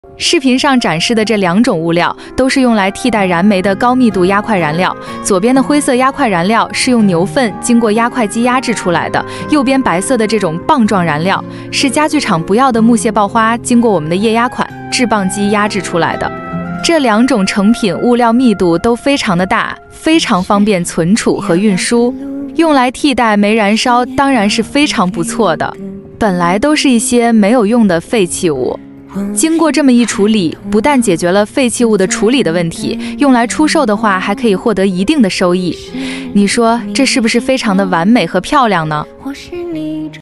视频上展示的这2种物料都是用来替代燃煤的高密度压块燃料。左边的灰色压块燃料是用牛粪经过压块机压制出来的，右边白色的这种棒状燃料是家具厂不要的木屑爆花经过我们的液压款制棒机压制出来的。这2种成品物料密度都非常的大，非常方便存储和运输，用来替代煤燃烧当然是非常不错的。本来都是一些没有用的废弃物，经过这么一处理，不但解决了废弃物的处理的问题，用来出售的话还可以获得一定的收益。你说这是不是非常的完美和漂亮呢？